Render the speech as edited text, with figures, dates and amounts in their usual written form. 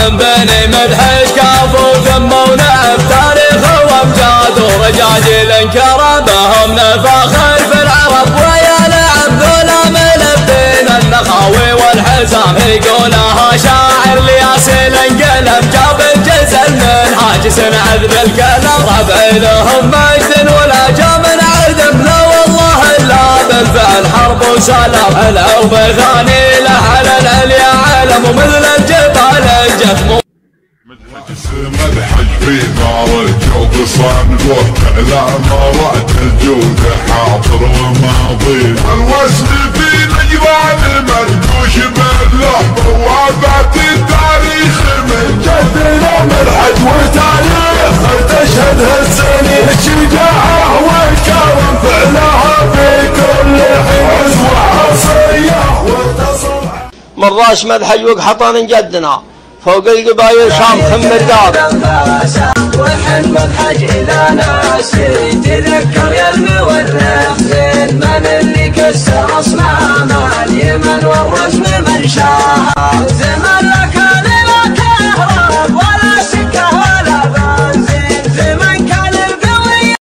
من بني مدحج كافوا ذموا ونعم تاريخ وامجاد ورجاجيل كرمهم نفاخر في العرب ويا نعم ذولا ملبين النخاوي والحزام يقولها شاعر لياسين قلم جاب الجزل من حاجس عذب الكلام ربع لهم مجد ولا جا من عدم لا والله الا بالفعل حرب وسلام العوب ثاني له على العليا علم ومثل الجبال الجثم مدحج في نار الجود صان الوقت لا مرات الجود حاضر وماضي الوصل في نجوان المنقوش بالله بوابات التاريخ من جدنا مدحج وتاريخ تشهدها السنين الشجاعة والكرم فعلها في كل حين عزوة عصرية واتصل من راس مدحج وقحطان جدنا فوق القبايل شام خمر دار والحن مدحج إذا ناس تذكر يا المورد